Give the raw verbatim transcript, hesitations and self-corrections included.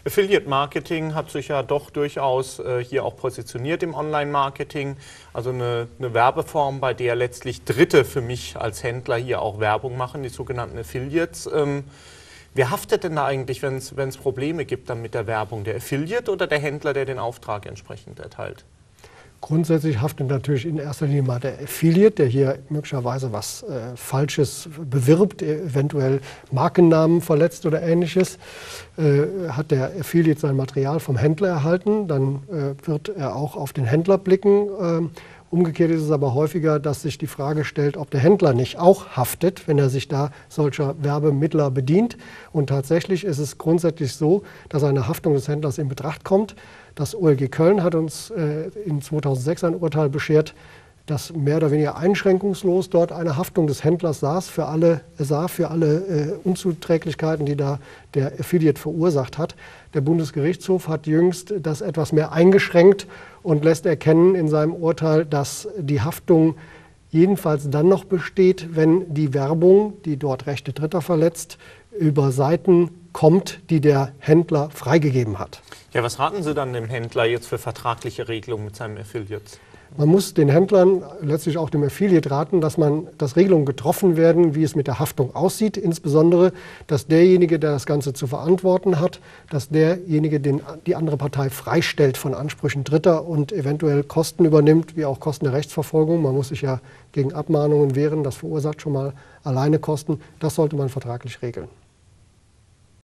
Affiliate Marketing hat sich ja doch durchaus äh, hier auch positioniert im Online-Marketing. Also eine, eine Werbeform, bei der letztlich Dritte für mich als Händler hier auch Werbung machen, die sogenannten Affiliates. Ähm, wer haftet denn da eigentlich, wenn es Probleme gibt dann mit der Werbung? Der Affiliate oder der Händler, der den Auftrag entsprechend erteilt? Grundsätzlich haftet natürlich in erster Linie mal der Affiliate, der hier möglicherweise was äh, Falsches bewirbt, eventuell Markennamen verletzt oder Ähnliches. Äh, hat der Affiliate sein Material vom Händler erhalten, dann äh, wird er auch auf den Händler blicken. Äh, umgekehrt ist es aber häufiger, dass sich die Frage stellt, ob der Händler nicht auch haftet, wenn er sich da solcher Werbemittler bedient. Und tatsächlich ist es grundsätzlich so, dass eine Haftung des Händlers in Betracht kommt. Das O L G Köln hat uns äh, in zweitausendsechs ein Urteil beschert, das mehr oder weniger einschränkungslos dort eine Haftung des Händlers saß für alle, sah für alle äh, Unzuträglichkeiten, die da der Affiliate verursacht hat. Der Bundesgerichtshof hat jüngst das etwas mehr eingeschränkt und lässt erkennen in seinem Urteil, dass die Haftung jedenfalls dann noch besteht, wenn die Werbung, die dort Rechte Dritter verletzt, über Seiten kommt, die der Händler freigegeben hat. Ja, was raten Sie dann dem Händler jetzt für vertragliche Regelungen mit seinem Affiliate? Man muss den Händlern, letztlich auch dem Affiliate raten, dass, man, dass Regelungen getroffen werden, wie es mit der Haftung aussieht. Insbesondere, dass derjenige, der das Ganze zu verantworten hat, dass derjenige den, die andere Partei freistellt von Ansprüchen Dritter und eventuell Kosten übernimmt, wie auch Kosten der Rechtsverfolgung. Man muss sich ja gegen Abmahnungen wehren, das verursacht schon mal alleine Kosten. Das sollte man vertraglich regeln.